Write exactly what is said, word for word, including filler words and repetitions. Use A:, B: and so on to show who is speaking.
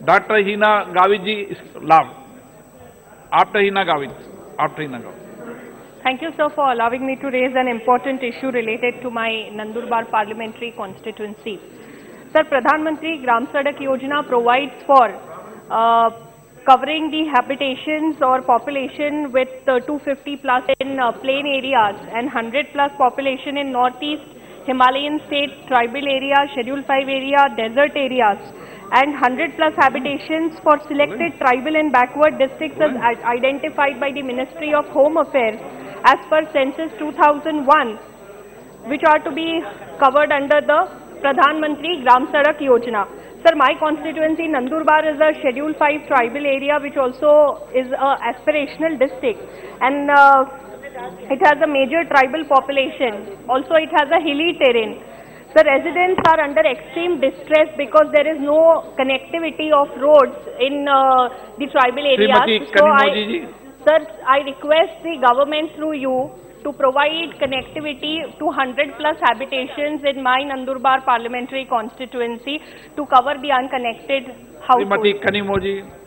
A: Doctor Hina Gavitji is loud. After Hina Gavit. After Hina Gavit.
B: Thank you, sir, for allowing me to raise an important issue related to my Nandurbar parliamentary constituency. Sir, Pradhan Mantri Gram Sadak Yojana provides for uh, covering the habitations or population with uh, two hundred fifty plus in uh, plain areas and one hundred plus population in northeast Himalayan states, tribal area, Schedule five area, desert areas, and one hundred plus habitations for selected tribal and backward districts as identified by the Ministry of Home Affairs as per Census two thousand one, which are to be covered under the Pradhan Mantri Gram Sadak Yojana. Sir, my constituency Nandurbar is a Schedule five tribal area, which also is a aspirational district, and uh, it has a major tribal population. Also, it has a hilly terrain. The residents are under extreme distress because there is no connectivity of roads in uh, the tribal areas. So I, sir, I request the government through you to provide connectivity to one hundred plus habitations in my Nandurbar parliamentary constituency to cover the unconnected households.
A: Srimati Kanimoji.